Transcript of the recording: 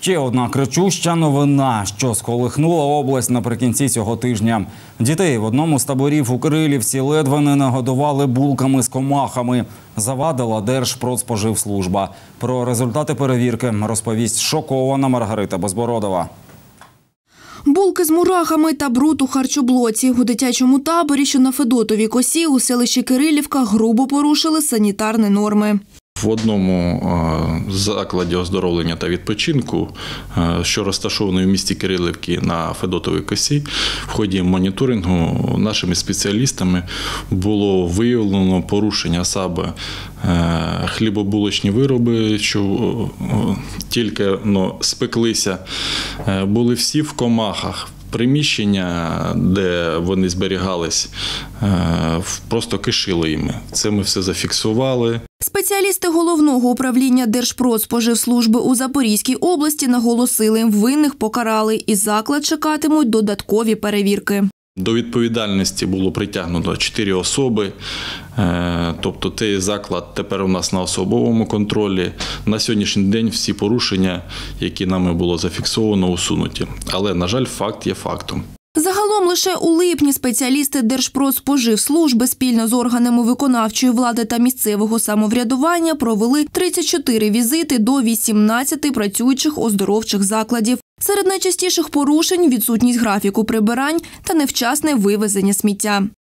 Ще одна кричуща новина, що сколихнула область наприкінці цього тижня. Дітей в одному з таборів у Кирилівці ледве не нагодували булками з комахами. Завадила Держпродспоживслужба. Про результати перевірки розповість шокована Маргарита Безбородова. Булки з мурахами та бруд у харчоблоці. У дитячому таборі, що на Федотовій косі, у селищі Кирилівка грубо порушили санітарні норми. В одному закладі оздоровлення та відпочинку, що розташований в місті Кирилівки на Федотовій косі, в ході моніторингу нашими спеціалістами було виявлено порушення саме хлібобулочні вироби, що тільки спеклися, були всі в комахах. Приміщення, де вони зберігались, просто кишило їми. Це ми все зафіксували. Спеціалісти Головного управління Держпродспоживслужби у Запорізькій області наголосили, винних покарали і заклад чекатимуть додаткові перевірки. До відповідальності було притягнуто 4 особи, тобто цей заклад тепер у нас на особовому контролі. На сьогоднішній день всі порушення, які нами було зафіксовано, усунуті. Але, на жаль, факт є фактом. Загалом лише у липні спеціалісти Держпродспоживслужби спільно з органами виконавчої влади та місцевого самоврядування провели 34 візити до 18 працюючих оздоровчих закладів. Серед найчастіших порушень – відсутність графіку прибирань та невчасне вивезення сміття.